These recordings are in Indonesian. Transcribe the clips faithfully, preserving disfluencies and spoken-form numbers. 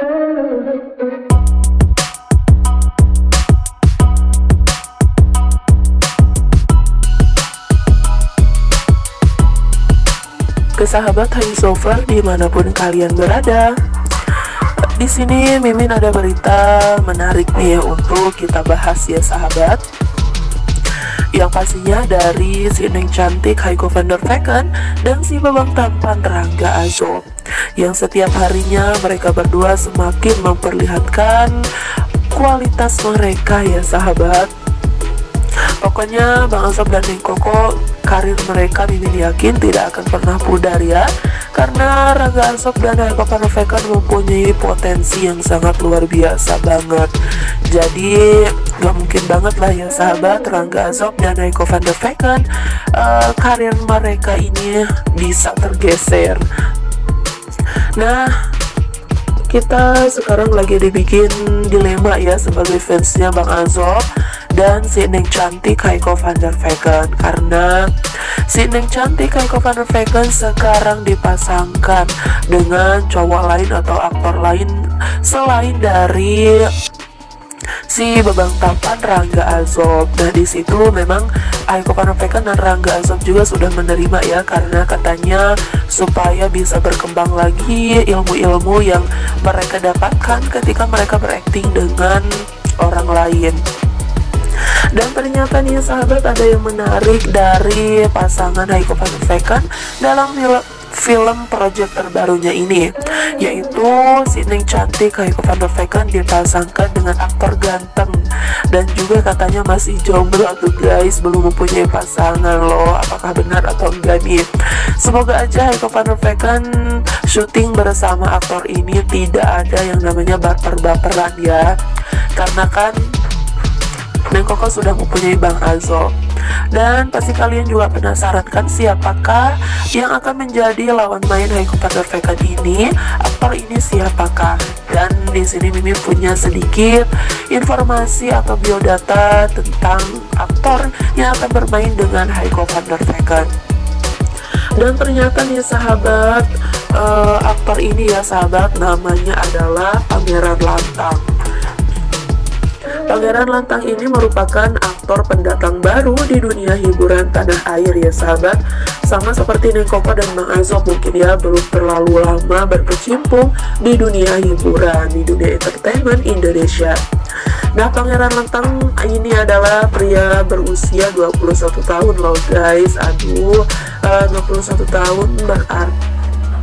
Ke sahabat Highsover dimanapun kalian berada, di sini Mimin ada berita menarik nih untuk kita bahas ya sahabat. Yang pastinya dari si Neng Cantik Haiko van der Vecken dan si babang tampan Rangga Azob, yang setiap harinya mereka berdua semakin memperlihatkan kualitas mereka ya sahabat. Pokoknya Bang Azob dan Neng Koko, karir mereka Mimin yakin tidak akan pernah pudar ya, karena Rangga Azob dan Haiko van der Vecken mempunyai potensi yang sangat luar biasa banget. Jadi gak mungkin banget lah ya sahabat, Rangga Azob dan Haiko van der Vecken uh, karir mereka ini bisa tergeser. Nah, kita sekarang lagi dibikin dilema ya sebagai fansnya Bang Azob dan si Neng Cantik Haiko van der Vecken, karena si Neng Cantik Haiko van der Vecken sekarang dipasangkan dengan cowok lain atau aktor lain selain dari si babang tampan Rangga Azob. Nah di situ memang Haiko van der Vecken dan Rangga Azob juga sudah menerima ya, karena katanya supaya bisa berkembang lagi ilmu-ilmu yang mereka dapatkan ketika mereka berakting dengan orang lain. Dan ternyata nih sahabat, ada yang menarik dari pasangan Haiko van der Vecken dalam film project terbarunya ini, yaitu si Neng Cantik Haiko van der Vecken dipasangkan dengan aktor ganteng dan juga katanya masih jomblo tuh guys, belum mempunyai pasangan loh. Apakah benar atau enggak nih? Semoga aja Haiko van der Vecken syuting bersama aktor ini tidak ada yang namanya baper-baperan ya, karena kan Neng Koko sudah mempunyai Bang Azob. Dan pasti kalian juga penasaran kan siapakah yang akan menjadi lawan main Haiko van der Vecken ini? Aktor ini siapakah? Dan di sini Mimin punya sedikit informasi atau biodata tentang aktor yang akan bermain dengan Haiko van der Vecken. Dan ternyata nih sahabat, uh, aktor ini ya sahabat, namanya adalah Pangeran Lantang. Pangeran Lantang ini merupakan aktor pendatang baru di dunia hiburan tanah air ya sahabat. Sama seperti Neng Koko dan Bang Azob mungkin ya belum terlalu lama berkecimpung di dunia hiburan, di dunia entertainment Indonesia. Nah, Pangeran Lantang ini adalah pria berusia dua puluh satu tahun loh guys. Aduh, uh, dua puluh satu tahun berarti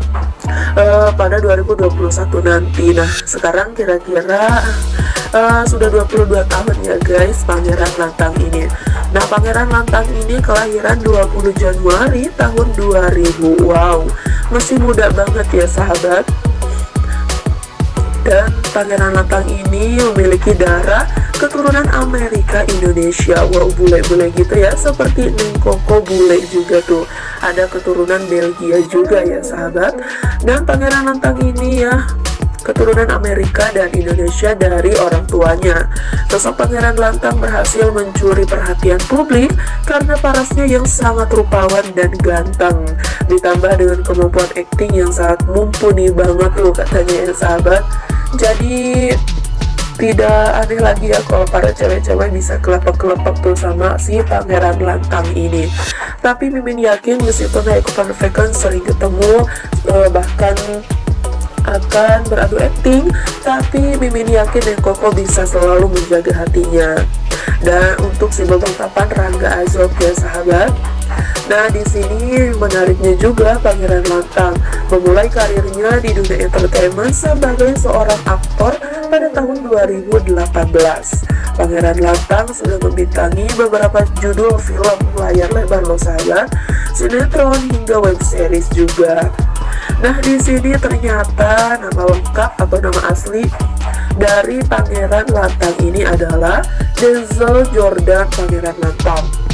Uh, pada dua ribu dua puluh satu nanti. Nah sekarang kira-kira uh, sudah dua puluh dua tahun ya guys Pangeran Lantang ini. Nah Pangeran Lantang ini kelahiran dua puluh Januari tahun dua ribu. Wow, masih muda banget ya sahabat. Dan Pangeran Lantang ini memiliki darah keturunan Amerika Indonesia. Wow, bule-bule gitu ya, seperti Neng Koko bule juga tuh, ada keturunan Belgia juga ya sahabat. Dan Pangeran Lantang ini ya keturunan Amerika dan Indonesia dari orang tuanya. Sosok Pangeran Lantang berhasil mencuri perhatian publik karena parasnya yang sangat rupawan dan ganteng, ditambah dengan kemampuan akting yang sangat mumpuni banget tuh katanya ya sahabat. Jadi tidak aneh lagi ya kalau para cewek-cewek bisa kelepek-kelepek tuh sama si Pangeran Lantang ini. Tapi Mimin yakin meskipun Haiko van der Vecken sering ketemu eh, bahkan akan beradu akting, tapi Mimin yakin Neng Koko bisa selalu menjaga hatinya. Dan untuk si babang tampan Rangga Azob ya sahabat. Nah di sini menariknya juga Pangeran Lantang memulai karirnya di dunia entertainment sebagai seorang aktor pada tahun dua ribu delapan belas. Pangeran Lantang sudah membintangi beberapa judul film layar lebar loh sahabat, sinetron hingga web series juga. Nah di sini ternyata nama lengkap atau nama asli dari Pangeran Lantang ini adalah Denzel Jordan Pangeran Lantang.